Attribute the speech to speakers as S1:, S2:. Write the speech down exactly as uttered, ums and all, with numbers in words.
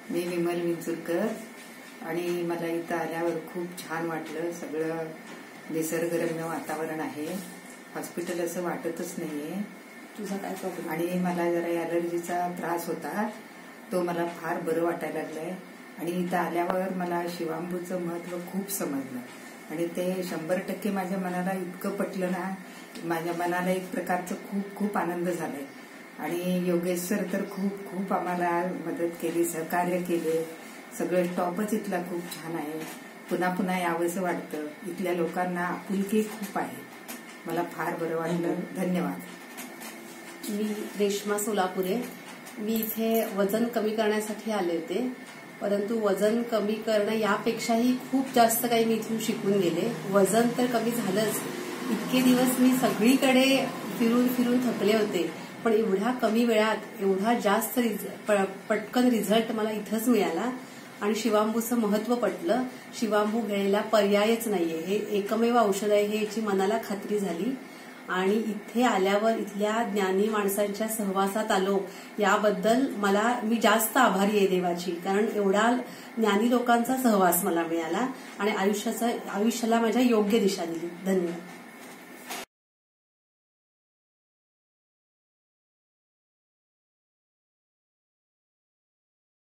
S1: मी विमल विंचुरकर आणि मला इथं आल्यावर खूप छान वाटलं. सगळं निसर्गरम्य वातावरण आहे. हॉस्पिटल असं वाटतच नाहीये.
S2: तुझा काय प्रॉब्लेम?
S1: आणि मला जरा ॲलर्जीचा त्रास होता, तो मला फार बरं वाटायला लागलंय. आणि इथं आल्यावर मला शिवांबूचं महत्व खूप समजलं आणि ते शंभर टक्के माझ्या मनाला इतकं पटलं ना, माझ्या मनाला एक प्रकारचं खूप खूप आनंद झालाय. आणि योगेश सर तर खूप खूप आम्हाला मदत केली, सहकार्य केले. सगळं स्टॉपच इथला खूप छान आहे. पुन्हा पुन्हा यावंसं वाटतं. इथल्या लोकांना आपुलकी खूप आहे. मला फार बरं वाटलं. धन्यवाद.
S2: मी रेश्मा सोलापुरे. मी इथे वजन कमी करण्यासाठी आले होते, परंतु वजन कमी करणं यापेक्षाही खूप जास्त काही मी इथून शिकून गेले. वजन तर कमी झालंच, इतके दिवस मी सगळीकडे फिरून फिरून थकले होते, पण एवढ्या कमी वेळात एवढा जास्त पटकन रिझल्ट मला इथंच मिळाला. आणि शिवांबूचं महत्व पटलं. शिवांबू घ्यायला पर्यायच नाहीये. हे एकमेव औषध आहे, हे याची मनाला खात्री झाली. आणि इथे आल्यावर इथल्या ज्ञानी माणसांच्या सहवासात आलो याबद्दल मला मी जास्त आभारी आहे देवाची, कारण एवढा ज्ञानी लोकांचा सहवास मला मिळाला आणि आयुष्याचा आयुष्याला माझ्या योग्य दिशा दिली. धन्यवाद.